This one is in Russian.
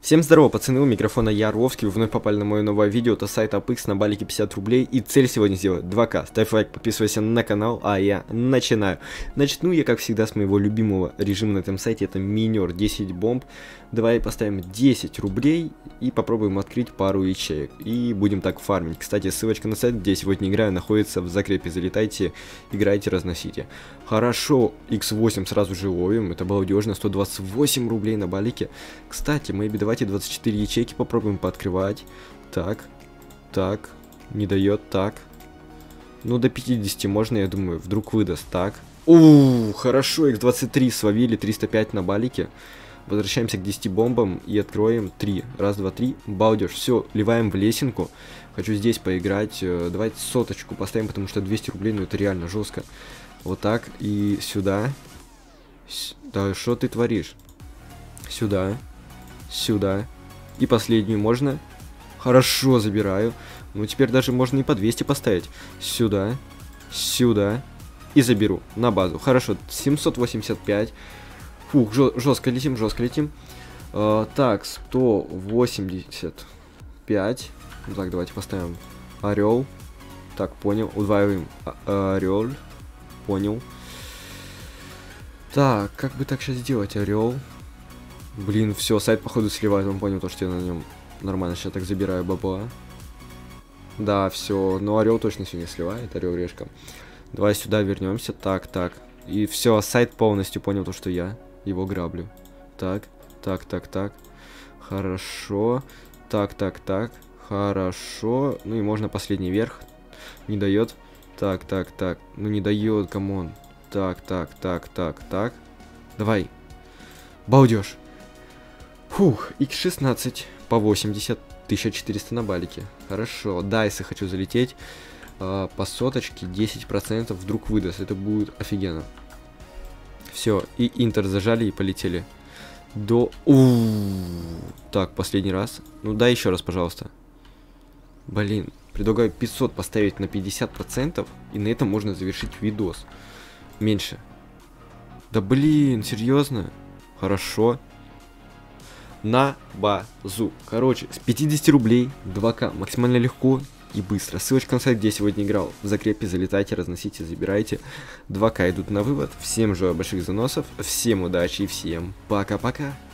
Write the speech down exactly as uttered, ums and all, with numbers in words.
Всем здорово, пацаны, у микрофона я, Орловский, вы вновь попали на мое новое видео, это сайт АПХ на балике пятьдесят рублей, и цель сегодня сделать два ка. Ставь лайк, подписывайся на канал, а я начинаю. Начну я, как всегда, с моего любимого режима на этом сайте, это минер, десять бомб. Давай поставим десять рублей и попробуем открыть пару ячеек, и будем так фармить. Кстати, ссылочка на сайт, где я сегодня играю, находится в закрепе, залетайте, играйте, разносите. Хорошо, икс восемь сразу же ловим, это балдежно, сто двадцать восемь рублей на балике. Кстати, мы давайте двадцать четыре ячейки попробуем пооткрывать. Так, так, не дает, так. Ну, до пятидесяти можно, я думаю, вдруг выдаст, так. Ууу, хорошо, икс двадцать три словили, триста пять на балике. Возвращаемся к десяти бомбам и откроем три. Раз, два, три, балдеж. Все, ливаем в лесенку. Хочу здесь поиграть. Давайте соточку поставим, потому что двести рублей, ну это реально жестко. Вот так, и сюда. Да что ты творишь? Сюда. Сюда. И последнюю можно? Хорошо, забираю. Ну, теперь даже можно и по двести поставить. Сюда. Сюда. И заберу на базу. Хорошо, семьсот восемьдесят пять. Фух, жестко летим, жестко летим. Uh, так, сто восемьдесят пять. Так, давайте поставим орел. Так, понял. Удваиваем орел. Понял. Так, как бы так сейчас сделать? Орел. Блин, все, сайт походу сливает. Он понял то, что я на нем нормально. Сейчас так забираю бабла. Да, все. Но орел точно сегодня сливает. Орел решка. Давай сюда вернемся. Так, так. И все, сайт полностью понял то, что я его граблю. Так, так, так, так. Хорошо. Так, так, так. Хорошо. Ну и можно последний верх. Не дает. Так, так, так. Ну не дает, камон. Так, так, так, так, так. Давай. Балдеж. Фух, икс шестнадцать по восемьдесят. тысяча четыреста на балике. Хорошо. Дайсы хочу залететь. А, по соточке десять процентов вдруг выдаст. Это будет офигенно. Все, и интер зажали и полетели. До... У-у-у. Так, последний раз. Ну да, еще раз, пожалуйста. Блин, предлагаю пятьсот поставить на пятьдесят процентов, и на этом можно завершить видос. Меньше. Да блин, серьезно? Хорошо. На базу. Короче, с пятидесяти рублей два ка. Максимально легко и быстро. Ссылочка на сайт, где я сегодня играл. В закрепе залетайте, разносите, забирайте. два ка идут на вывод. Всем желаю больших заносов. Всем удачи и всем пока-пока.